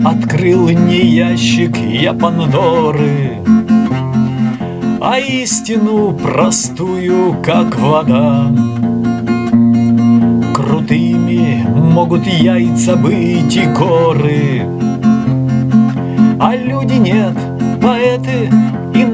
Открыл не ящик я Пандоры, а истину простую, как вода. Крутыми могут яйца быть и горы, а люди нет, поэты и